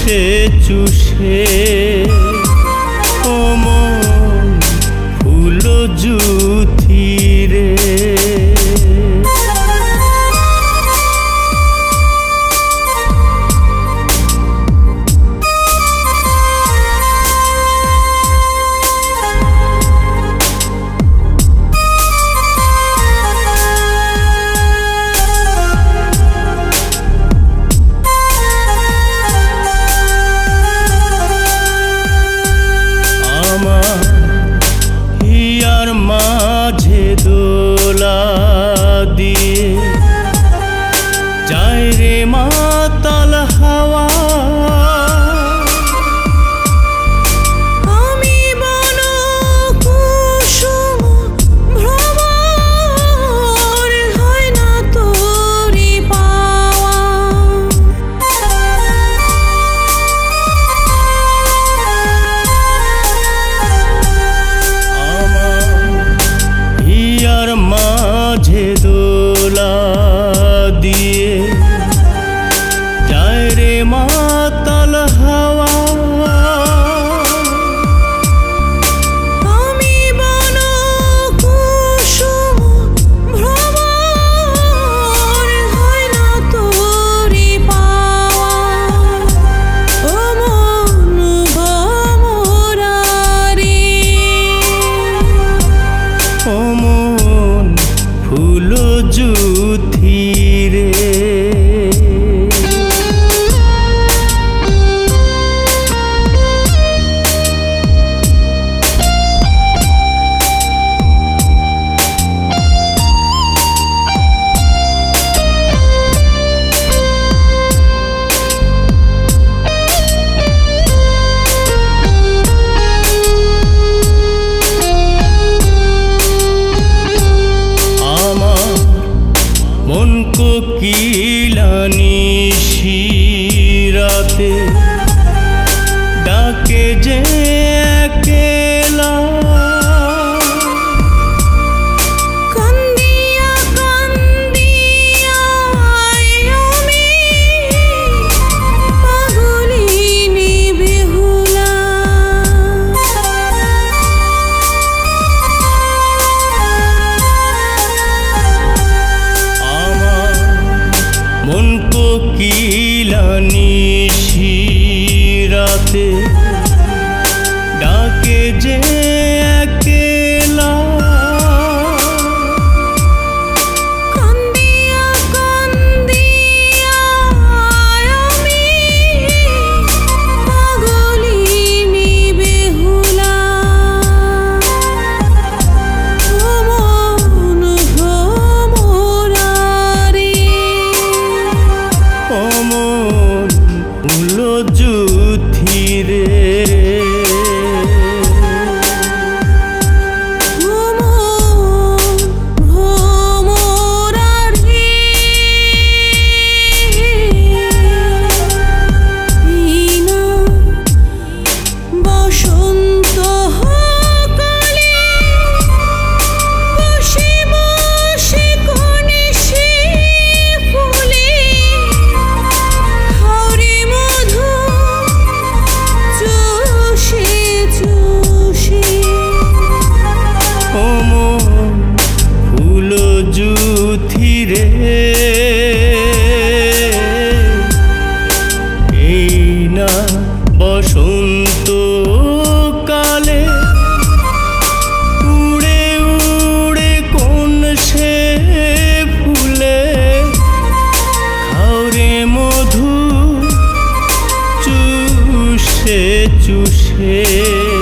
চুষে চুষে ও মন ফুল জুথি রে। হিয়ার মাঝে দোলা দিয়ে যায় রে মাতাল হাওয়া। আমি বন কুসুম ভ্রমর হয় না তোরি পাওয়া। হিয়ার মাঝে দোলা দিয়ে যায় রে মাতাল হাওয়া। আমি বন কুসুম ভ্রমর হয় না তোরি পাওয়া। ও মন ভ্রমরারি ও মন ফুল জুথি রে। মন কোকিলা নিশিরাতে ডাকে যে একলা। কান্দিয়া কান্দিয়া আমি পাগলিনী বেহুলা। মন কোকিলা নিশিরাতে ডাকে যে একলা। কান্দিয়া কান্দিয়া আমি পাগলিনী বেহুলা। ও মন ভ্রমরারি ও মন ফুল জুথি রে। ও মন ভ্রমরারি হীনা বসন্ত কালে বসে বসে কোণে ফুলে হাওরে মধু চুষে চুষে। ও মন ফুল জুথি রে। এই না বসন্ত কালে উড়ে উড়ে কোন সে ফুলে খাওরে মধু চুষে চুষে।